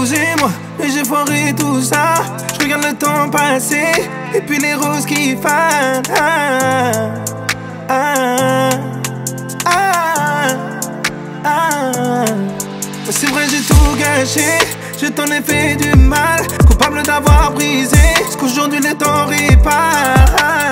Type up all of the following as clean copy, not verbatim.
excusez-moi, mais j'ai foiré tout ça. Je regarde le temps passer, et puis les roses qui fanent. C'est vrai, j'ai tout gâché, je t'en ai fait du mal. Coupable d'avoir brisé ce qu'aujourd'hui les temps réparent.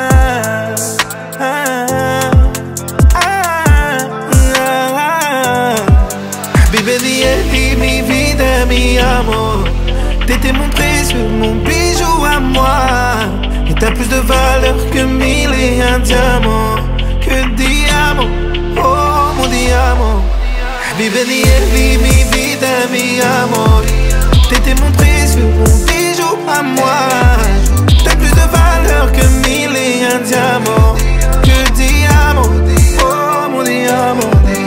Baby, mi vida, mi amor. T'étais mon précieux, mon bijou à moi. Et t'as plus de valeur que 1001 diamants. Que diamant, oh mon diamant. Baby, mi vida, mi amor. T'étais mon précieux, mon bijou à moi. T'as plus de valeur que 1001 diamants. Que diamant, oh mon diamant.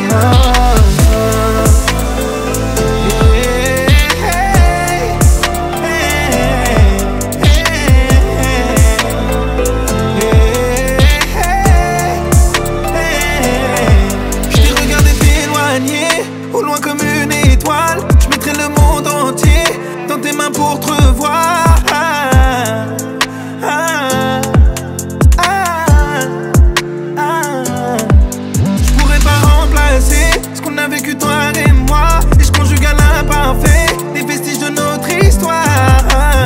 Au loin comme une étoile, je mettrai le monde entier dans tes mains pour te revoir. Je pourrais pas remplacer ce qu'on a vécu toi et moi, et je conjugue à l'imparfait les vestiges de notre histoire.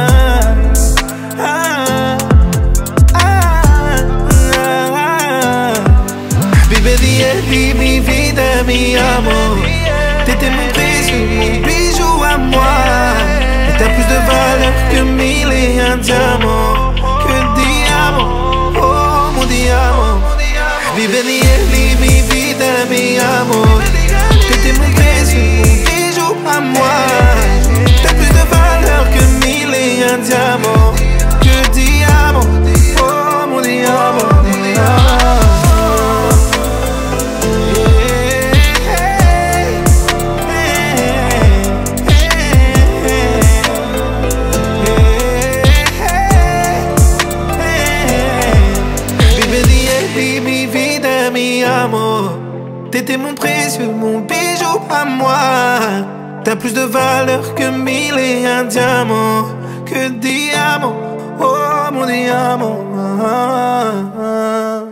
Baby, mi vida, mi amor. T'étais mon précieux, mon bijou à moi. Et t'as plus de valeur que 1001 diamants. Que diamant, oh mon diamant. Baby, mi vida, mi amor. T'étais mon précieux, mon bijou à moi. T'as plus de valeur que 1001 diamants. Que diamant, oh mon diamant. Mi vida, mi amor. T'étais mon précieux, mon bijou à moi. T'as plus de valeur que 1001 diamants. Que diamant, oh mon diamant.